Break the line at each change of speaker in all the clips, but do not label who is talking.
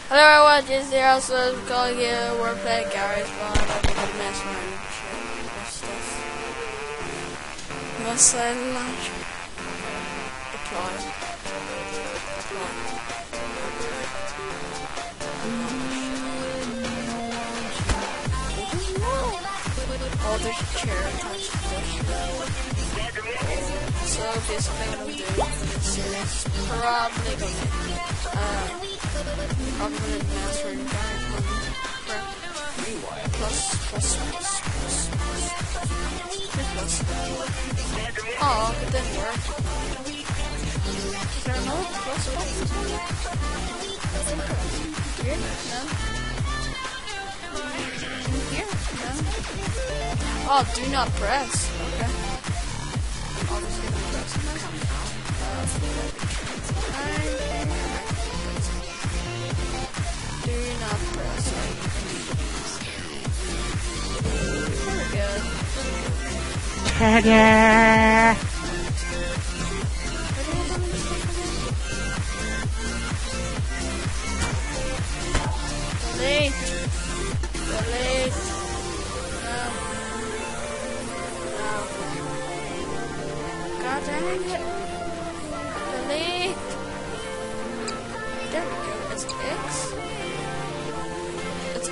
Hello everyone, this is Zero, so I'm calling you, we're playing Garry's Mod, I'm gonna mess around with stuff. Must I launch? Apply. Oh, there's a chair attached to this. So basically what I'm doing for this series is probably gonna mess around with Garry's Mod. Plus. Oh, it didn't work. Is there another plus button? Here? No? Here? No? Oh, do not press. Okay. Obviously, the press is coming out. Do not press. There we go.
Ta-da!
Delete. No. God dang it. Delete. There we go. It's X. It's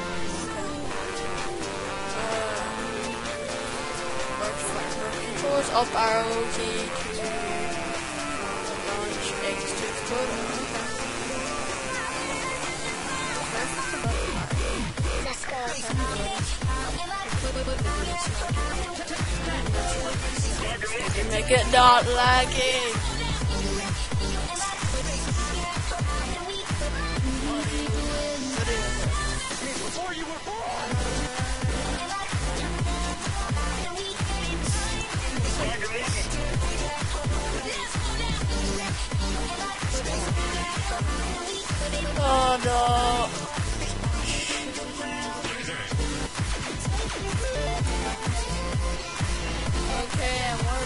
controls up arrow key to launch X to explode.
Let's go.
Make it not laggy. Oh no. Okay, I'm